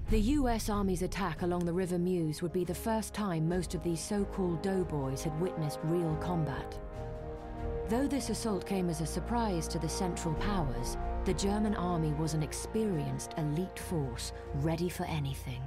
The US Army's attack along the River Meuse would be the first time most of these so-called doughboys had witnessed real combat. Though this assault came as a surprise to the Central Powers, the German army was an experienced elite force, ready for anything.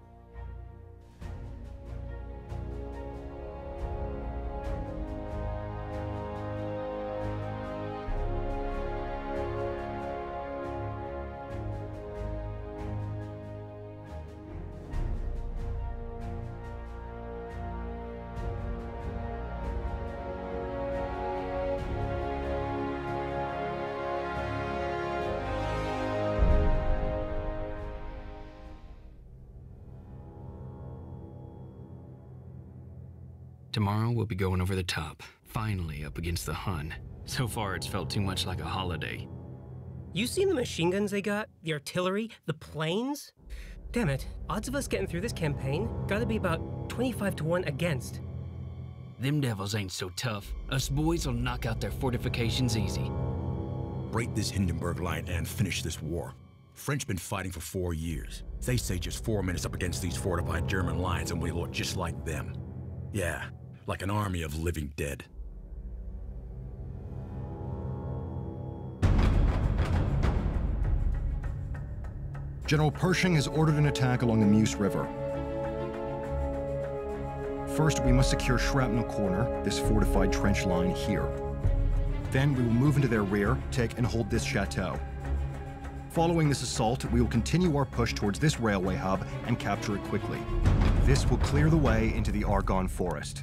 Tomorrow we'll be going over the top, finally up against the Hun. So far it's felt too much like a holiday. You seen the machine guns they got? The artillery? The planes? Damn it, odds of us getting through this campaign gotta be about 25 to 1 against. Them devils ain't so tough. Us boys will knock out their fortifications easy. Break this Hindenburg line and finish this war. French been fighting for 4 years. They say just 4 minutes up against these fortified German lines and we look just like them. Yeah. Like an army of living dead. General Pershing has ordered an attack along the Meuse River. First, we must secure Shrapnel Corner, this fortified trench line here. Then we will move into their rear, take and hold this chateau. Following this assault, we will continue our push towards this railway hub and capture it quickly. This will clear the way into the Argonne Forest.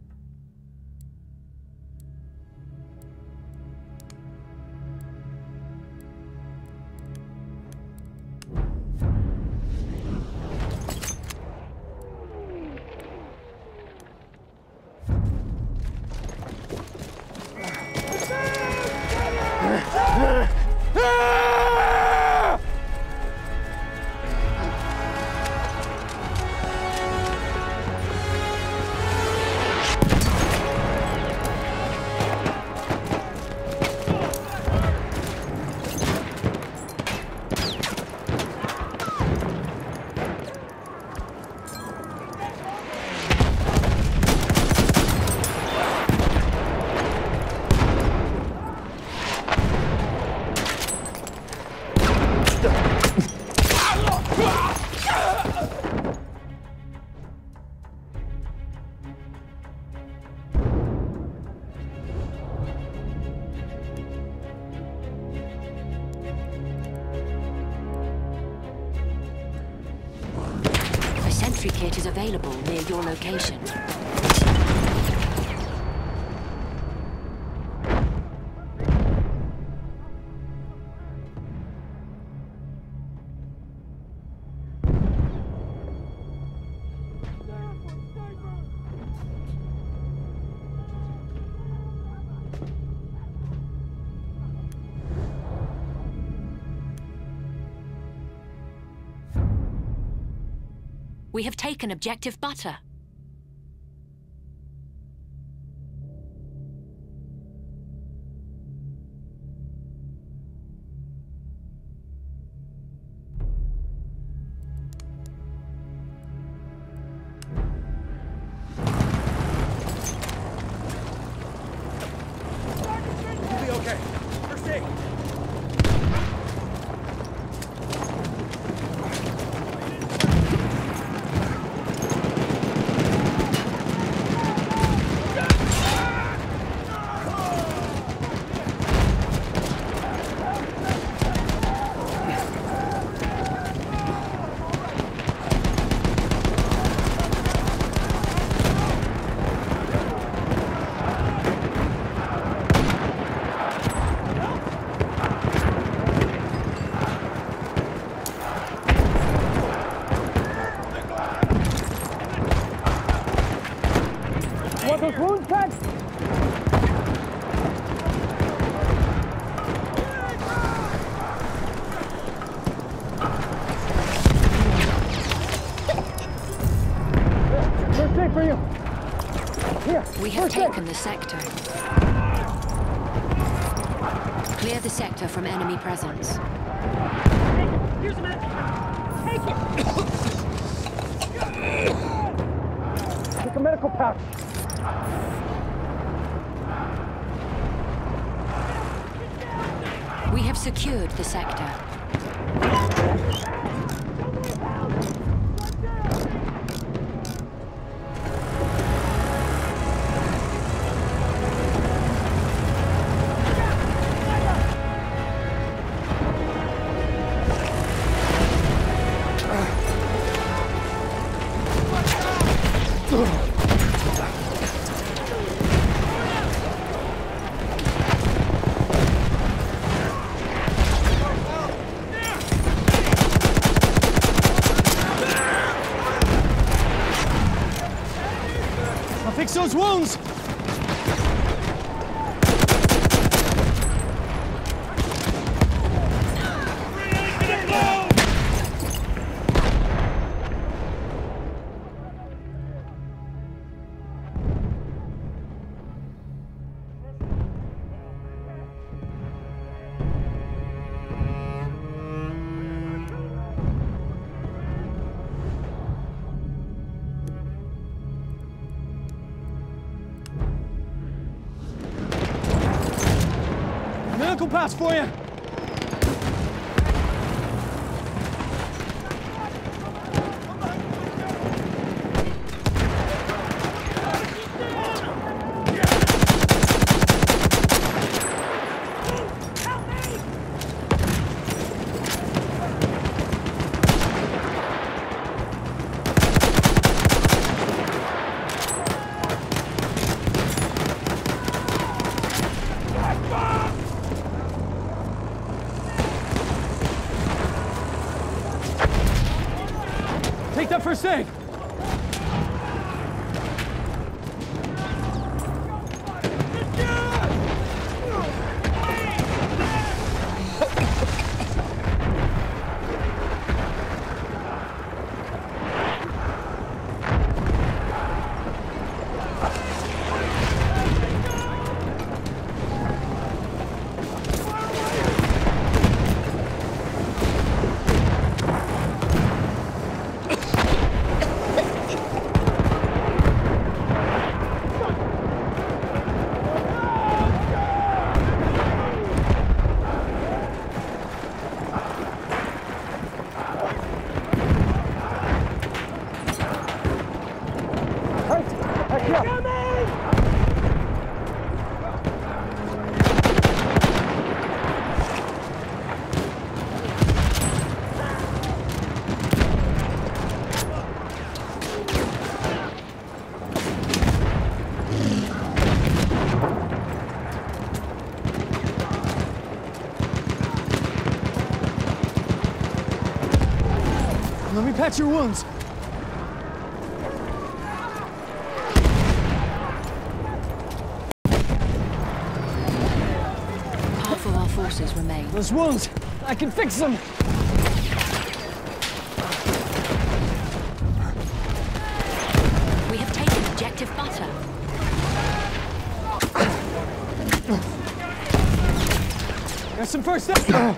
Sentry kit is available near your location. We have taken objective butter. We'll be okay. We're safe. We have taken the sector. Clear the sector from enemy presence. Here's a map. Take a medical pouch. We have secured the sector. Fix those wounds! Medical pass for you! Take that first aid! Let me patch your wounds. Half of our forces remain. Those wounds, I can fix them. We have taken objective butter. There's some first aid.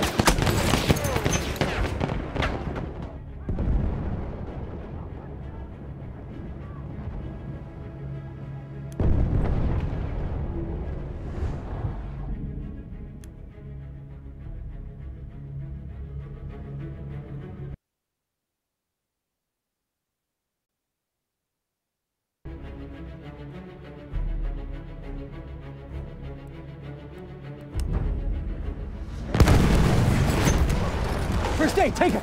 First aid, take it!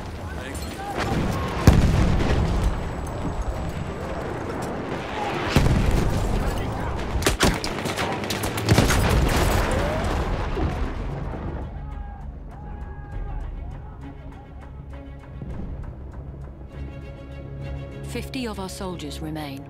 "50 of our soldiers remain.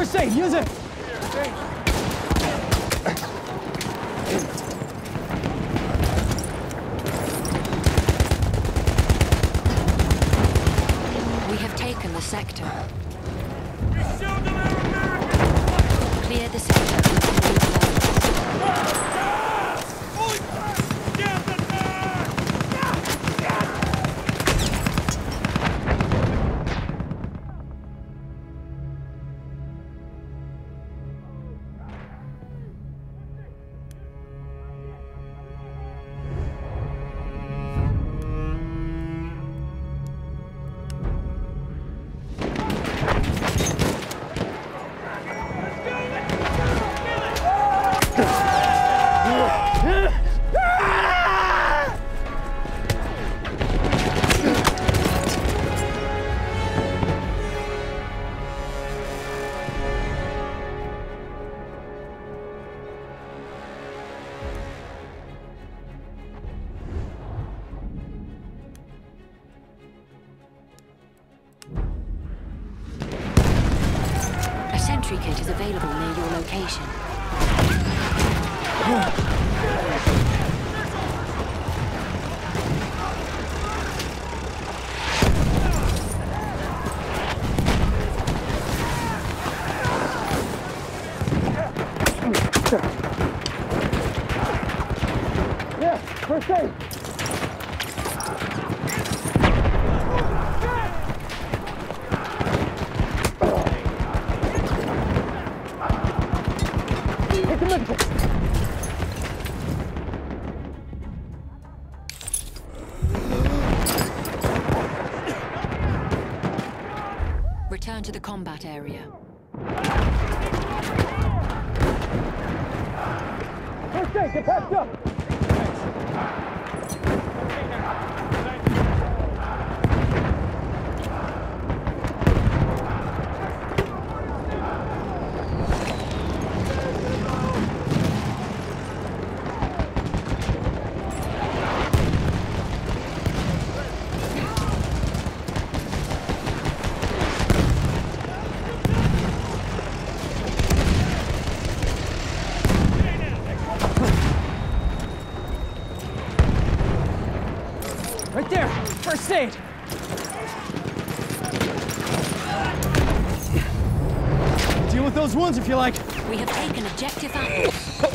first aid, use it! We have taken the sector. Clear the sector and continue forward. A sentry kit is available near your location. Yeah, first aid! Hit the medical! Return to the combat area. First aid, get patched up! Right there! First aid! Deal with those wounds if you like. We have taken objective apples.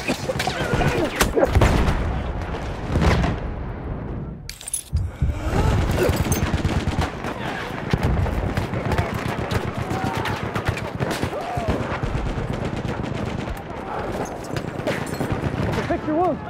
Fix your wounds.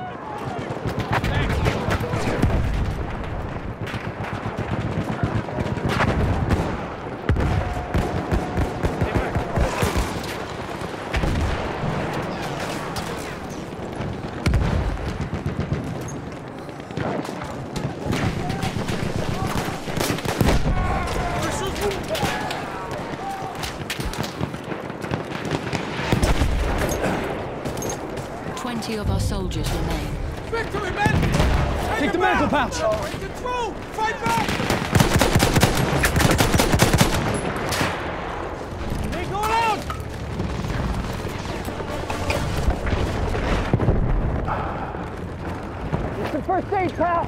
Of our soldiers remain. Victory, men! Take the medical pouch! In control! Fight back! They going out! Get some first aid, pal!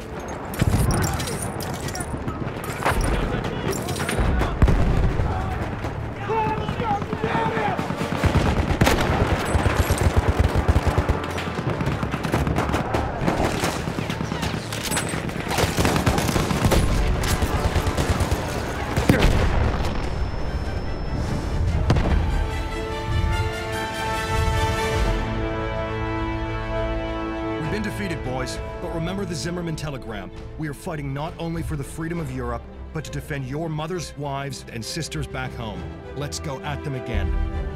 But remember the Zimmerman telegram. We are fighting not only for the freedom of Europe, but to defend your mothers, wives, and sisters back home. Let's go at them again.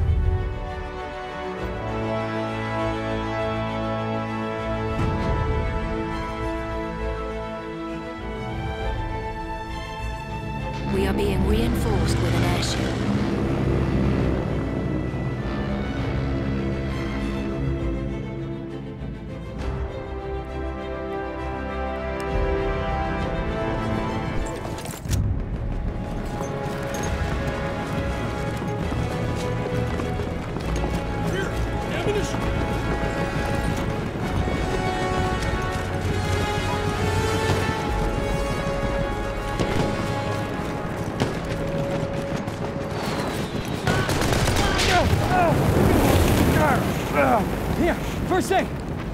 We are being reinforced with an airship. Here, first aid.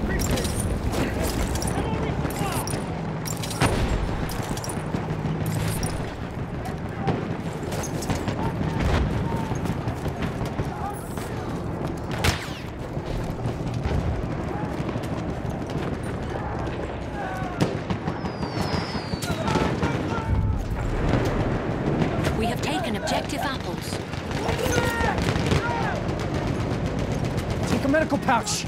We have taken objective apples. Take a medical pouch.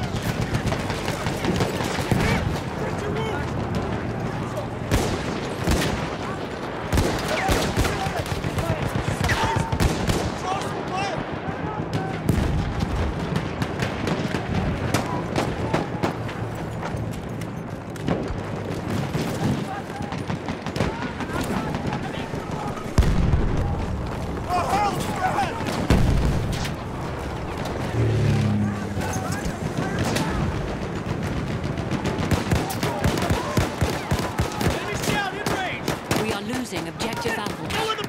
We are losing objective apples.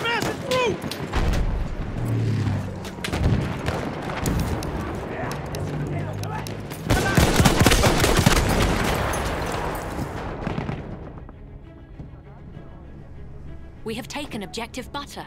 We have taken objective butter.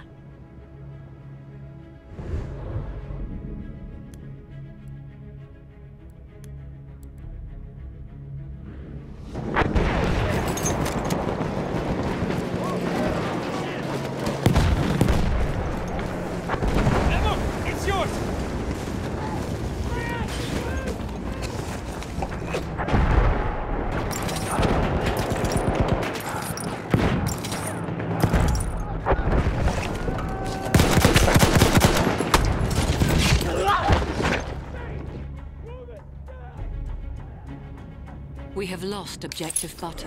It's yours. We have lost objective butter.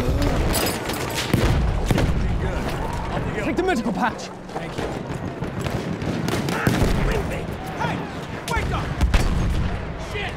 Take the medical pouch. Hey! Wake up! Shit!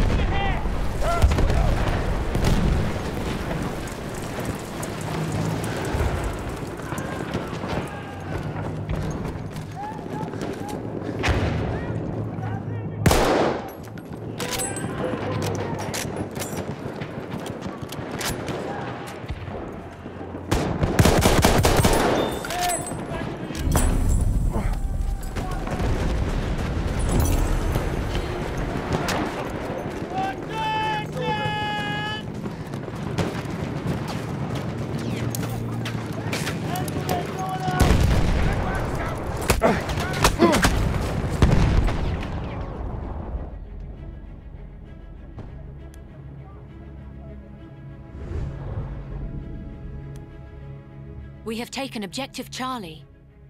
We have taken objective Charlie.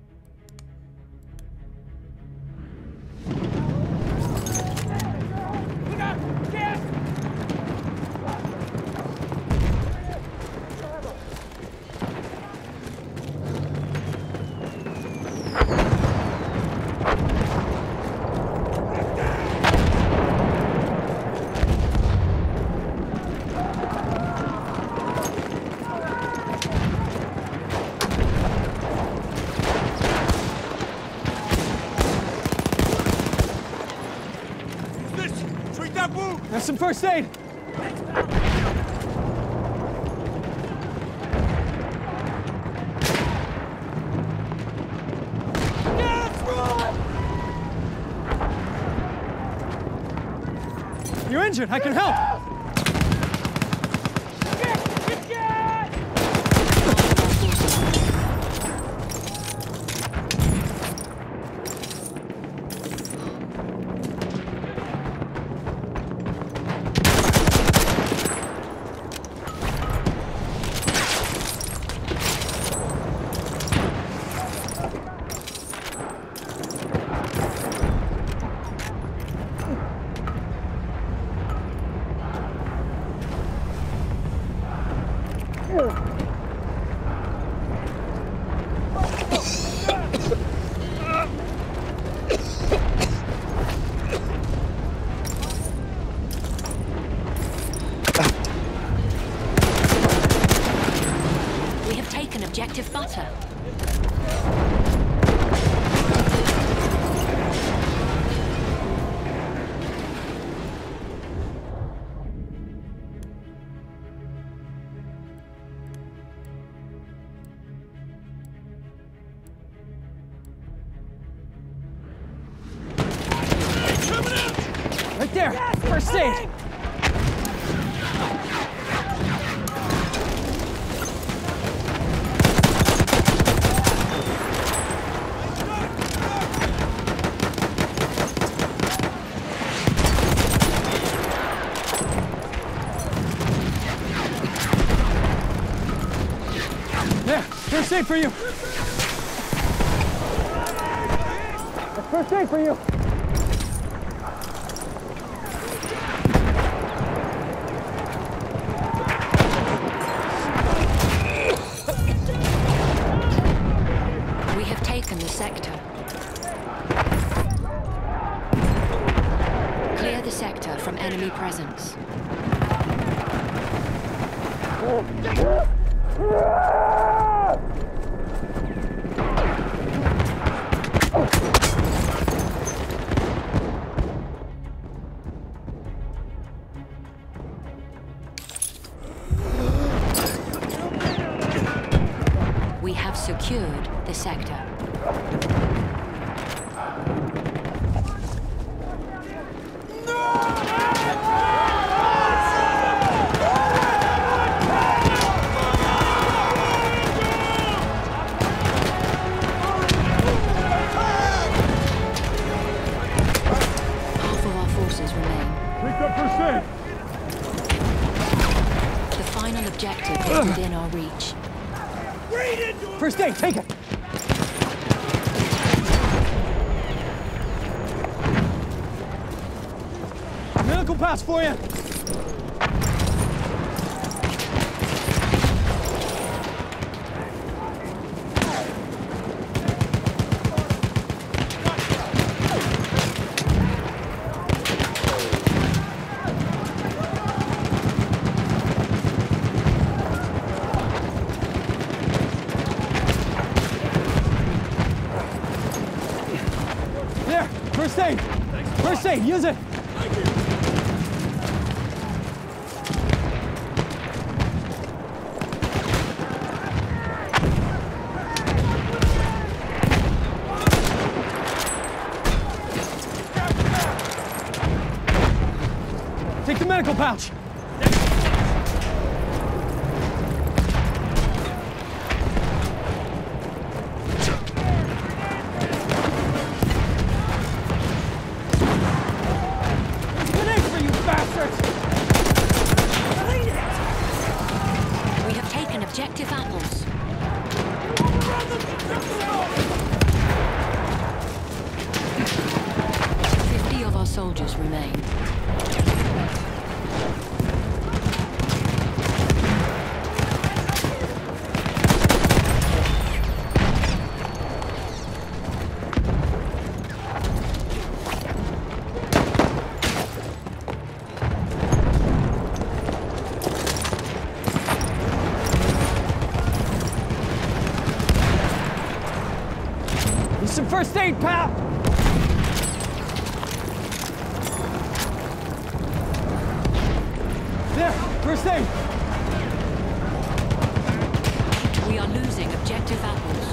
There's some first aid. You're injured. I can help. We have taken objective butter. there! First aid! There! First aid for you! First aid for you! We have taken the sector. Clear the sector from enemy presence. We have secured the sector. Half of our forces remain. Pick up first aid! The final objective is within our reach. First aid, take it! Medical pass for you! There! First aid! First aid, use it! Take the medical pouch! We have taken objective apples. 50 of our soldiers remain. Some first aid, pal! There, first aid! We are losing objective apples.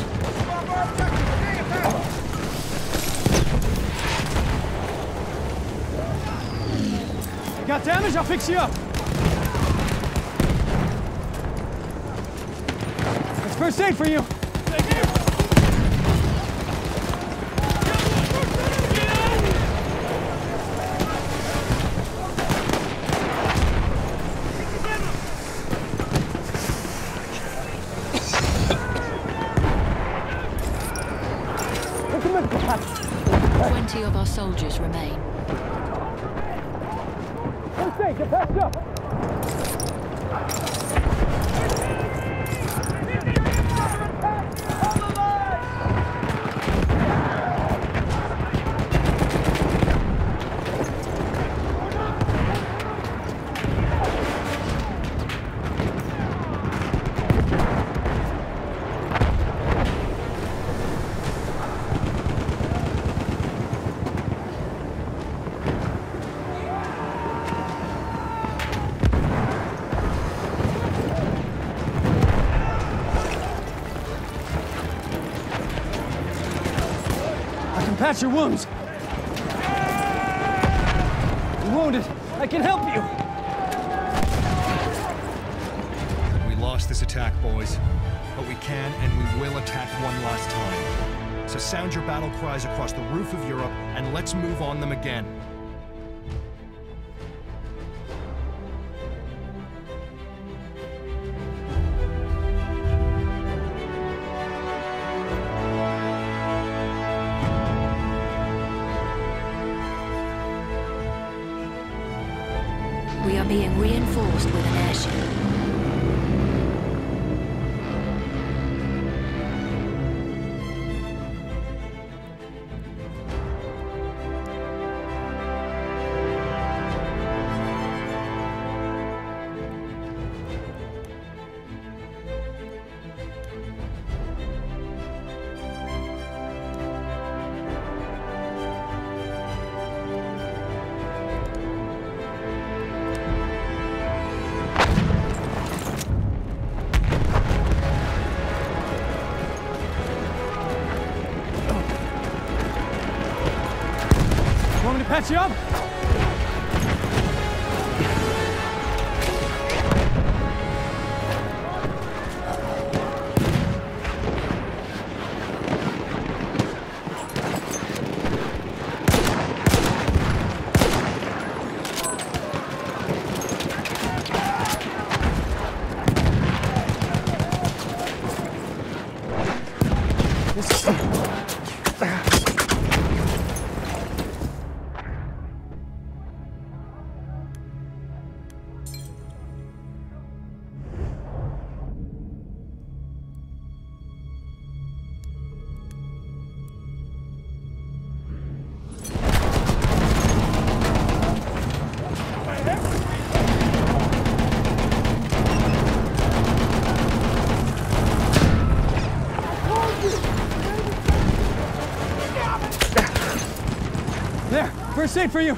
You got damage? I'll fix you up! That's first aid for you! Of our soldiers remain. First aid, get patched up! Patch your wounds. wounded. I can help you. We lost this attack, boys. But we can and we will attack one last time. So sound your battle cries across the roof of Europe and let's move on them again. We are being reinforced with an airship. Want me to patch you up? There, first aid for you.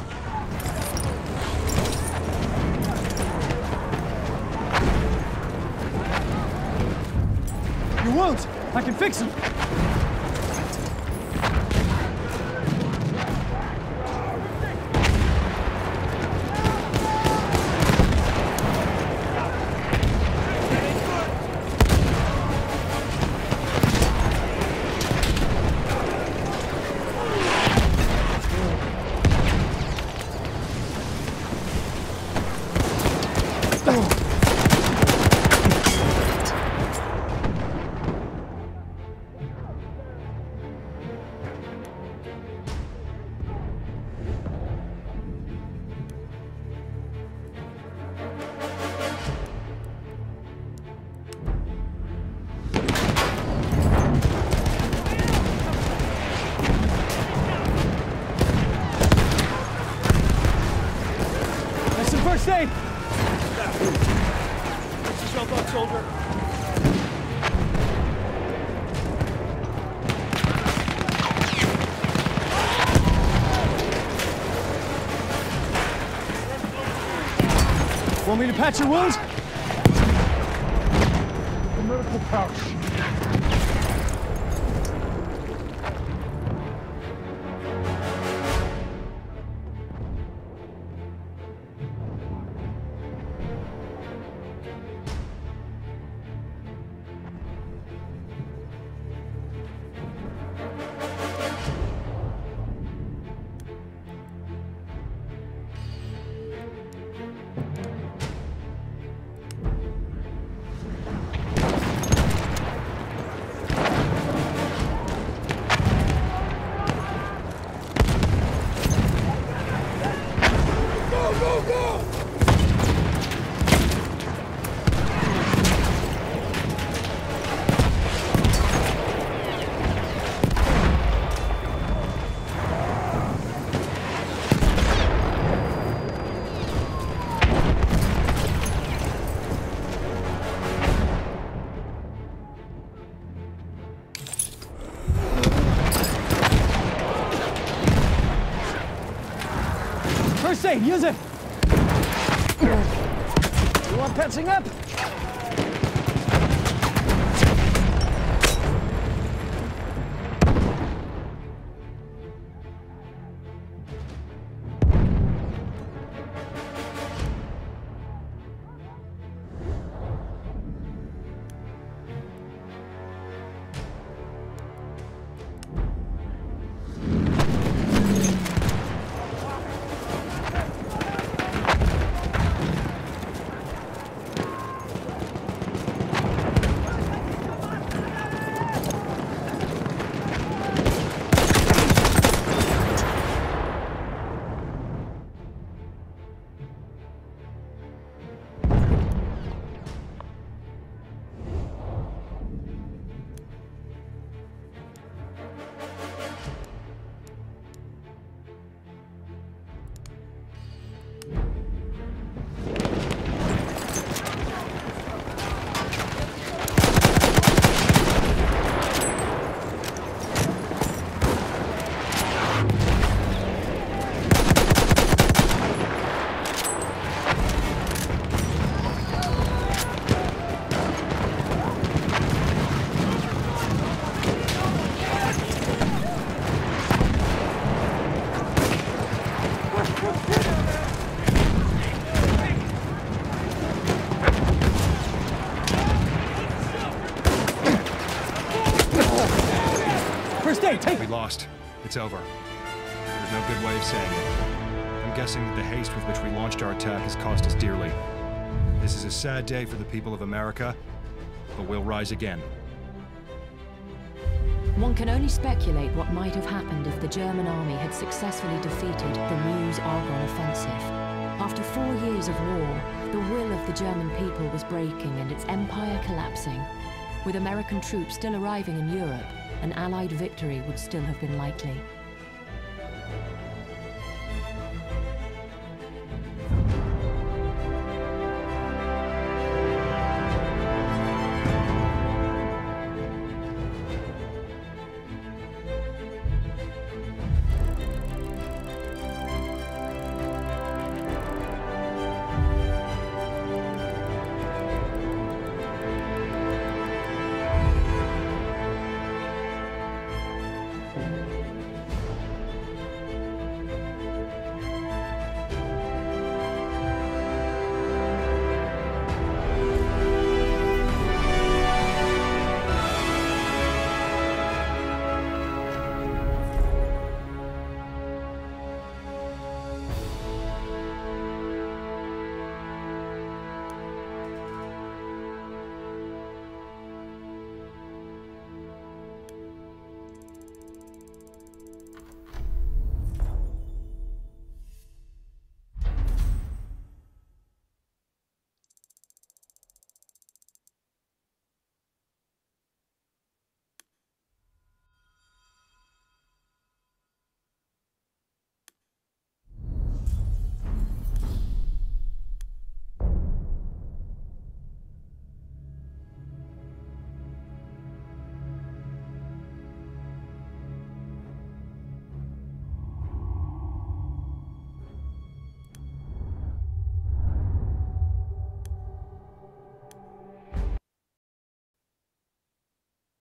Your wounds, I can fix them. First aid! Fix yourself up, soldier. Want me to patch your wounds? The medical pouch. First aid, use it! You want patching up? First aid, take it! We lost. It's over. There's no good way of saying it. I'm guessing that the haste with which we launched our attack has cost us dearly. This is a sad day for the people of America, but we'll rise again. One can only speculate what might have happened if the German army had successfully defeated the Meuse-Argonne offensive. After 4 years of war, the will of the German people was breaking and its empire collapsing. With American troops still arriving in Europe, an Allied victory would still have been likely.